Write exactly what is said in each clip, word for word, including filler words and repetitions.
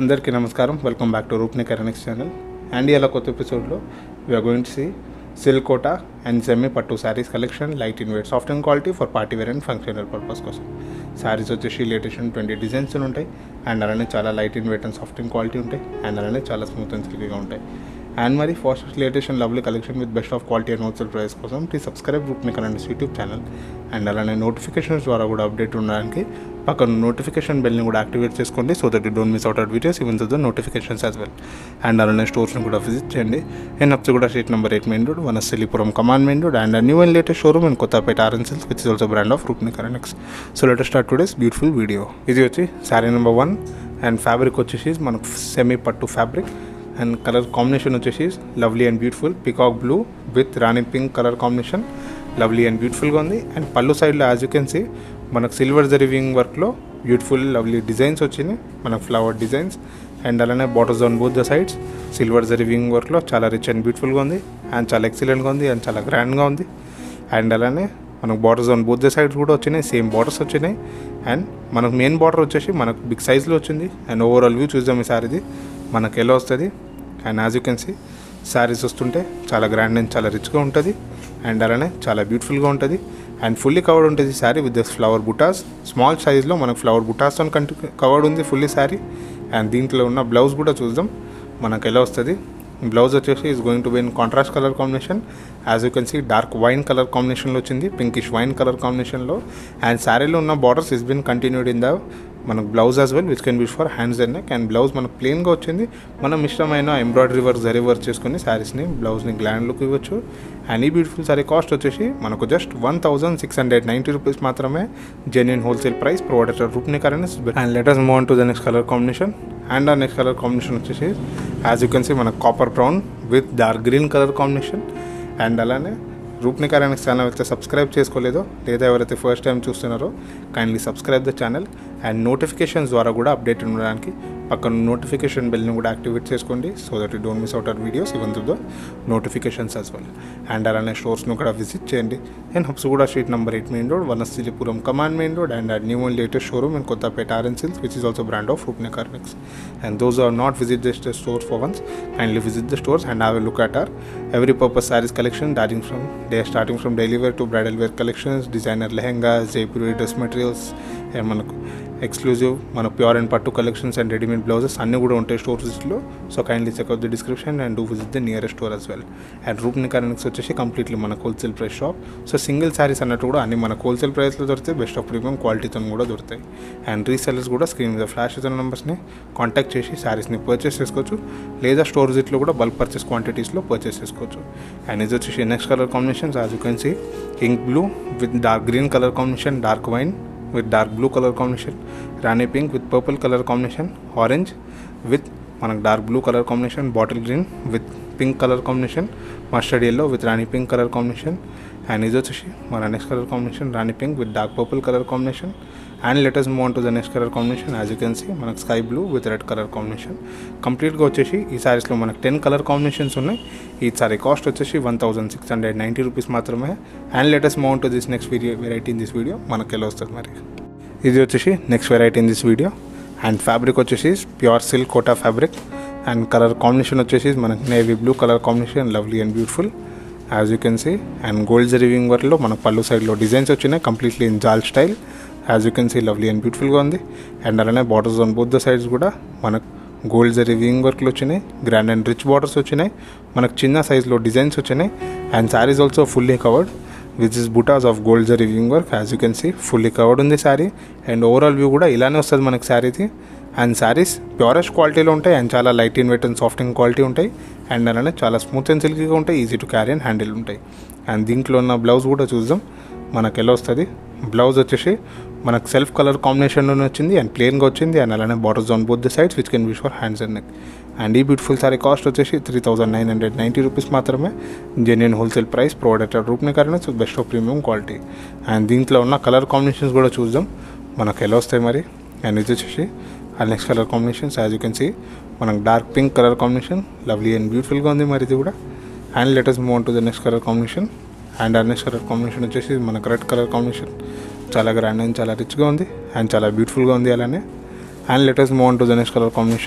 అందరికీ నమస్కారం. Welcome back to రూప్నిక్ ఎర్నిక్స్ ఛానల్. అండ్ ఇలా కొత్త ఎపిసోడ్లో we are going to see silk Kota and semi పట్టు saris collection, light in weight, soft and quality for party wear and functional purpose కోసం. Saris వచ్చేసి లేటెస్ట్ ట్వంటీ డిజైన్స్ ఉంటాయి. అండ్ అలానే చాలా light in weight and soft and quality ఉంటాయి. And అలానే చాలా smooth and సిల్కీగా ఉంటాయి. అండ్ మరి first latest and lovely collection with best of quality and wholesale price కోసం please subscribe Roopnik Ernix YouTube channel. And అలానే నోటిఫికేషన్స్ ద్వారా కూడా అప్డేట్ ఉండడానికి పక్కన నోటిఫికేషన్ బెల్ని కూడా యాక్టివేట్ చేసుకోండి, so that you don't miss out our videos even the notifications as well. And అలానే స్టోర్స్ని కూడా విజిట్ చేయండి. అండ్ అప్స్ కూడా street number eight main road, Vanasthalipuram Kaman main road, and new and latest showroom in Kothapet RN silks which is also brand of Roopnik Ernix. So let us start today's beautiful video. ఇది వచ్చి sari number one. And fabric వచ్చేసి మనకు semi pattu fabric. And colour combination వచ్చేసి lovely and beautiful peacock blue with rani pink colour combination. Lovely and బ్యూటిఫుల్గా ఉంది. And pallu సైడ్లో as you can see మనకు silver zari weaving వర్క్లో బ్యూటిఫుల్ లవ్లీ డిజైన్స్ వచ్చినాయి, మనకు ఫ్లవర్ డిజైన్స్. అండ్ అలానే borders on both the sides silver zari weaving వర్క్లో చాలా రిచ్ అండ్ బ్యూటిఫుల్గా ఉంది. అండ్ చాలా ఎక్సలెంట్గా ఉంది అండ్ చాలా గ్రాండ్గా ఉంది. అండ్ అలానే మనకు borders on both the sides కూడా వచ్చినాయి, సేమ్ బార్డర్స్ వచ్చినాయి. అండ్ మనకు మెయిన్ బార్డర్ వచ్చేసి మనకు బిగ్ సైజ్లో వచ్చింది. అండ్ ఓవరాల్ వ్యూ చూద్దాం ఈ సారీది మనకు ఎలా వస్తుంది. And as you can see saris వస్తుంటే చాలా గ్రాండ్ అండ్ చాలా రిచ్గా ఉంటుంది. అండ్ అలానే చాలా బ్యూటిఫుల్గా ఉంటుంది. అండ్ ఫుల్లీ కవర్డ్ ఉంటుంది sari with this flower butas. Small సైజ్లో మనకు ఫ్లవర్ బుటాస్తో కంటి కవర్డ్ ఉంది ఫుల్లీ శారీ. అండ్ దీంట్లో ఉన్న బ్లౌజ్ కూడా చూద్దాం మనకు ఎలా వస్తుంది. బ్లౌజ్ వచ్చేసి is going to be in contrast colour combination. As you can see dark wine colour కాంబినేషన్లో వచ్చింది, పింకిష్ వైన్ కలర్ కాంబినేషన్లో. అండ్ శారీలో ఉన్న borders is been continued in the మనకు blouse as well which can be for hands and neck. And blouse మనకు ప్లెయిన్గా వచ్చింది. మనం ఇష్టమైన ఎంబ్రాయిడరీ వర్క్ జరీ వర్క్ చేసుకుని శారీస్ని బ్లౌజ్ని గ్లాండ్ లుక్ ఇవ్వచ్చు. అండ్ ఈ బ్యూటిఫుల్ శారీ కాస్ట్ వచ్చేసి మనకు just one thousand six hundred ninety rupees మాత్రమే. Genuine wholesale price provided Roopnik Ernix. And let us move on to the next colour combination. And ఆ నెక్స్ట్ కలర్ కాంబినేషన్ వచ్చేసి యాజ్ యూ కెన్ సీ మనకు copper brown with dark green colour combination. And అలానే Roopnik ఎర్నిక్స్ channel అయితే subscribe చేసుకోలేదో లేదా ఎవరైతే first time చూస్తున్నారో kindly subscribe the channel. And notifications ద్వారా కూడా అప్డేట్ ఉండడానికి పక్కన నోటిఫికేషన్ బెల్ని కూడా యాక్టివేట్ చేసుకోండి, so that you don't miss out our videos even to the notifications as well. And అలానే స్టోర్స్ను కూడా విజిట్ చేయండి. అండ్ హబ్స్ కూడా street number eight main road, Vanasthalipuram Kaman main road, and new and latest showroom in Kothapet RN silks which is also brand of Roopnik Ernix. And those are not visit the stores for once, kindly visit the stores and have a look at our every purpose sarees collection starting from they are starting from daily wear to bridal wear collections, designer lehengas, jaipuri dress materials, and manaku exclusive మన pure and pattu collections and readymade blouses అన్నీ కూడా ఉంటాయి store విజిట్లో. So kindly check out the description and do visit the nearest store as well. And Roopnik Ernix వచ్చేసి completely మన wholesale price shop. So single saris అన్నట్టు కూడా అన్ని మన హోల్సేల్ ప్రైస్లో దొరుకుతాయి, బెస్ట్ ఆఫ్ ప్రీమియం క్వాలిటీతో కూడా దొరుకుతాయి. అండ్ రీసెల్లర్స్ కూడా స్క్రీన్ మీద ఫ్లాష్ అవుతున్న నెంబర్స్ని కాంటాక్ట్ చేసి శారీస్ని పర్చేస్ చేసుకోవచ్చు, లేదా స్టోర్ విజిట్లో కూడా బల్క్ పర్చేస్ క్వాంటిటీస్లో పర్చేస్ చేసుకోవచ్చు. అండ్ ఇది వచ్చేసి next colour combinations as you can see ink blue with dark green colour combination, dark wine with dark blue color combination, rani pink with purple color combination, orange with మనకు dark blue colour combination, bottle green with pink colour combination, mustard yellow with rani pink colour combination. And ఇది వచ్చేసి మన next colour combination rani pink with dark purple colour combination. And let us move on to the next colour combination as you can see మనకు sky blue with red colour combination. కంప్లీట్గా వచ్చేసి ఈ సారీస్లో మనకు ten colour combinations ఉన్నాయి. ఈ sari cost వచ్చేసి one thousand six hundred ninety rupees మాత్రమే. And let us move on to this next video variety in this video మనకు ఎలా వస్తుంది మరి. ఇది వచ్చేసి next variety in this video. And fabric వచ్చేసి pure silk Kota fabric. And colour combination వచ్చేసి మనకు navy blue colour combination, lovely and beautiful as you can see. And gold zari weaving వర్క్లో మన పళ్ళు సైడ్లో డిజైన్స్ వచ్చినాయి completely in jaal style. As you can see lovely and బ్యూటిఫుల్గా ఉంది. And అలానే borders on both the sides కూడా మనకు గోల్డ్ జరీ వీవింగ్ వర్క్లు వచ్చినాయి, గ్రాండ్ అండ్ రిచ్ బార్డర్స్ వచ్చినాయి, మనకు చిన్న సైజ్లో డిజైన్స్ వచ్చినాయి. And saris also fully covered which is butas of gold zari weaving work. As you can see fully covered ఉంది శారీ. అండ్ ఓవరాల్ వ్యూ కూడా ఇలానే వస్తుంది మనకు శారీది. అండ్ శారీస్ ప్యూరెస్ట్ క్వాలిటీలో ఉంటాయి అండ్ చాలా light in weight and soft in quality ఉంటాయి. అండ్ అలానే చాలా స్మూత్ అండ్ సిల్కీగా ఉంటాయి, easy to carry and handle ఉంటాయి. అండ్ దీంట్లో ఉన్న బ్లౌజ్ కూడా చూద్దాం మనకు ఎలా వస్తుంది. బ్లౌజ్ వచ్చేసి మనకు సెల్ఫ్ కలర్ కాంబినేషన్లోనే వచ్చింది అండ్ ప్లెయిన్గా వచ్చింది. అండ్ అలానే borders on both the sides which can be for hands and neck. And ఈ బ్యూటిఫుల్ సారీ కాస్ట్ వచ్చేసి three thousand nine hundred ninety rupees మాత్రమే. Genuine wholesale price provided Roopnik ఎర్నిక్స్ best of premium quality. And దీంట్లో ఉన్న colour combinations కూడా చూద్దాం మనకు ఎలా వస్తాయి మరి. అండ్ ఇది వచ్చేసి ఆ next colour combinations as you can see మనకు dark pink colour combination, lovely and బ్యూటిఫుల్గా ఉంది మరి ఇది కూడా. And let us move on to the next colour combination. And ఆ నెక్స్ట్ కలర్ కాంబినేషన్ వచ్చేసి మనకు రెడ్ కలర్ కాంబినేషన్, చాలా గ్రాండ్ అండ్ చాలా రిచ్గా ఉంది అండ్ చాలా బ్యూటిఫుల్గా ఉంది అలానే. And let us move on to the next colour combination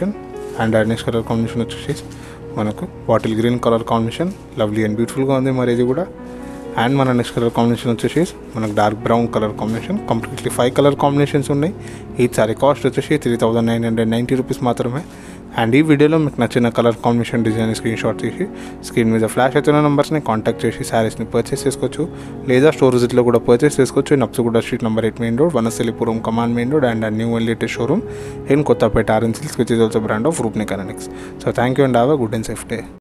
and next colour combination వచ్చేసి మనకు bottle green colour combination, lovely and బ్యూటిఫుల్గా ఉంది మరి ఇది కూడా. అండ్ మన నెక్స్ట్ కలర్ కాంబినేషన్ వచ్చేసి మనకు dark brown colour combination. Completely five colour combinations ఉన్నాయి. ఈ సారీ కాస్ట్ వచ్చేసి three thousand nine hundred ninety rupees మాత్రమే. అండ్ ఈ వీడియోలో మీకు నచ్చిన colour combination design screenshot తీసి స్క్రీన్ మీద ఫ్లాష్ అవుతున్న నెంబర్స్ని కాంటాక్ట్ చేసి శారీస్ని పర్చేస్ చేసుకోవచ్చు, లేదా స్టోర్ విజిట్లో కూడా పర్చేస్ చేసుకోవచ్చు. ఇన్ అప్సుగూడ street number eight main road, Vanasthalipuram కమాండ్ main road, and new and latest showroom in Kothapet orange silks, which is also brand of Roopnik annex. So thank you and have a good and safe day.